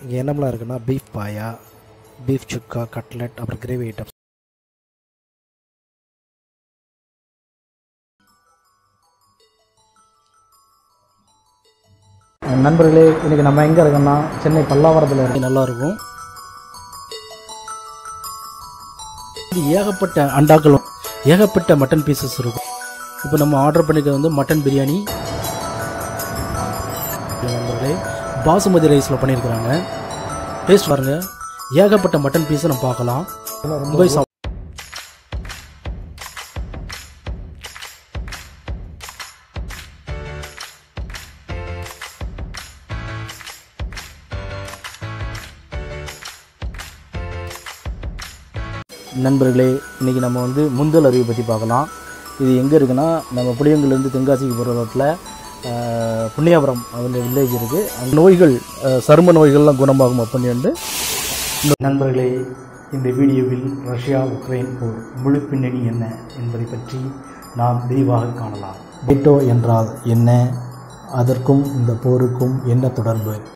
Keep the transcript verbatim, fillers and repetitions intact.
இங்கே என்னமெல்லாம் இருக்குன்னா beef paya, beef chukka, cutlet, அப்புறம் கிரேவி ஐட்டம்ஸ். நண்பர்களே, இன்றைக்கி நம்ம எங்கே இருக்கோம்னா சென்னை பல்லாவரத்தில் இருக்கு. நல்லாயிருக்கும். இது ஏகப்பட்ட அண்டாக்களும் ஏகப்பட்ட மட்டன் பீசஸ் இருக்கும். இப்போ நம்ம ஆர்டர் பண்ணிக்கிறது வந்து மட்டன் பிரியாணி. நண்பர்களே, பாசுமதி ரைஸில் பண்ணியிருக்கிறாங்க. டேஸ்ட் பாருங்கள். ஏகப்பட்ட மட்டன் பீஸை நம்ம பார்க்கலாம். ரொம்ப சாப்பிட்டு நண்பர்களே, இன்றைக்கி நம்ம வந்து முந்தல் அருவி பற்றி பார்க்கலாம். இது எங்கே இருக்குன்னா, நம்ம புளியங்குலேருந்து தென்காசிக்கு போகிற ரோட்டில் புண்ணியாபுரம் அதில் வில்லேஜ் இருக்குது. அந்த நோய்கள், சரும நோய்கள்லாம் குணமாகும் அப்படின்னு. நண்பர்களே, இந்த வீடியோவில் ரஷ்யா உக்ரைன் போர் முழு பின்னணி என்ன என்பதை பற்றி நாம் விரிவாக காணலாம். நேட்டோ என்றால் என்ன, அதற்கும் இந்த போருக்கும் என்ன தொடர்பு?